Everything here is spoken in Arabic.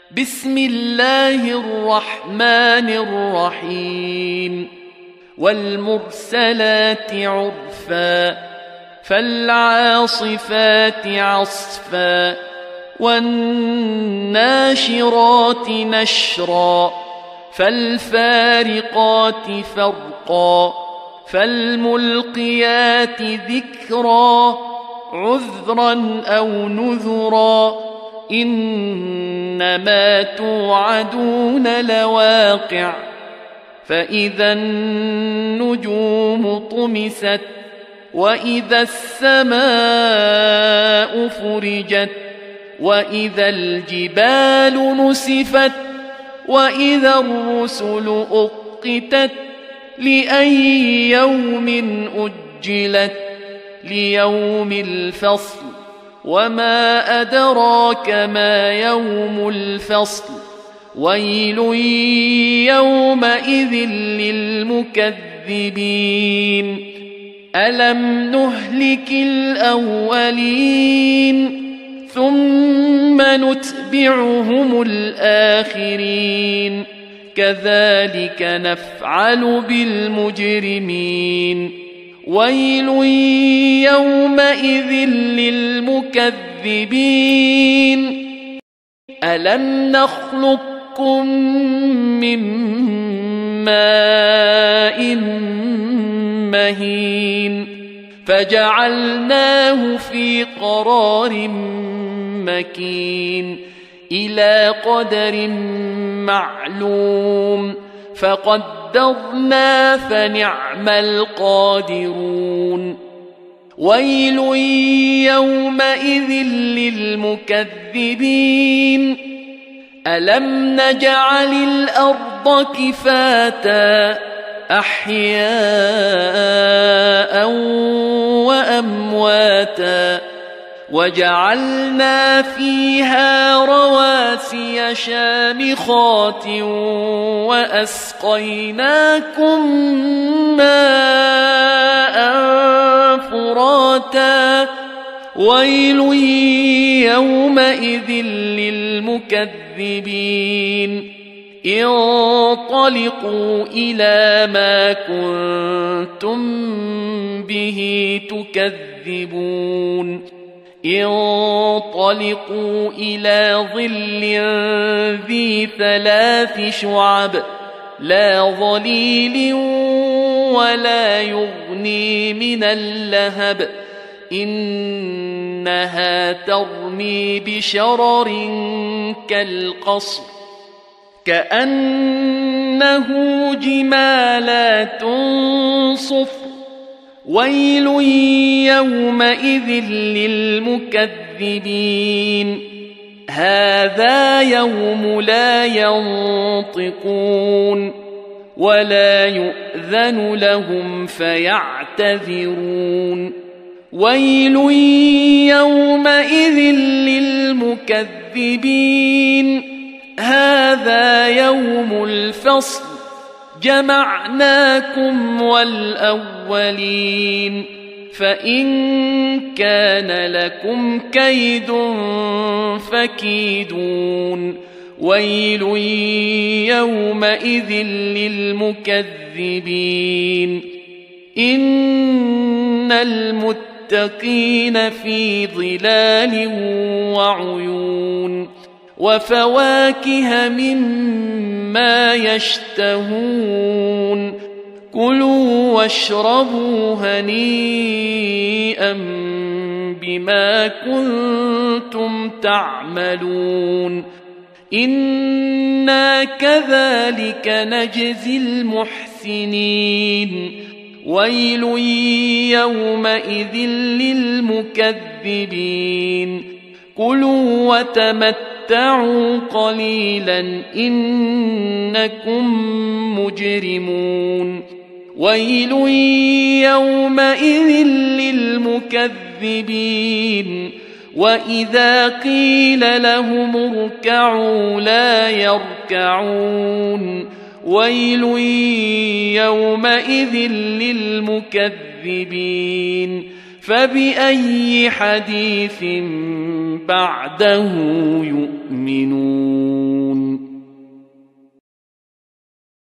بسم الله الرحمن الرحيم والمرسلات عرفا فالعاصفات عصفا والناشرات نشرا فالفارقات فرقا فالملقيات ذكرا عذرا أو نذرا إنما توعدون لواقع فإذا النجوم طمست وإذا السماء فرجت وإذا الجبال نسفت وإذا الرسل أقتت لأي يوم أجلت ليوم الفصل وما أدراك ما يوم الفصل ويل يومئذ للمكذبين ألم نهلك الأولين ثم نتبعهم الآخرين كذلك نفعل بالمجرمين ويل يومئذ للمكذبين ألم نخلقكم من ماء مهين فجعلناه في قرار مكين إلى قدر معلوم فقدرنا فنعم القادرون ويل يومئذ للمكذبين ألم نجعل الأرض كفاتا أحياء وأمواتا وجعلنا فيها رواسي شامخات وأسقيناكم ماء فراتا ويل يومئذ للمكذبين انطلقوا إلى ما كنتم به تكذبون انطلقوا إلى ظل ذي 3 شعب لا ظليل ولا يغني من اللهب إنها ترمي بشرر كالقصر كأنه جمالات صفر ويل يومئذ للمكذبين هذا يوم لا ينطقون ولا يؤذن لهم فيعتذرون ويل يومئذ للمكذبين هذا يوم الفصل جمعناكم والأولين فإن كان لكم كيد فكيدون ويل يومئذ للمكذبين إن المتقين في ظلال وعيون وفواكه مما يشتهون كلوا واشربوا هنيئا بما كنتم تعملون إنا كذلك نجزي المحسنين ويل يومئذ للمكذبين كلوا وتمتعوا قليلا إنكم مجرمون ويل يومئذ للمكذبين وإذا قيل لهم اركعوا لا يركعون ويل يومئذ للمكذبين فبأي حديث بعده يؤمنون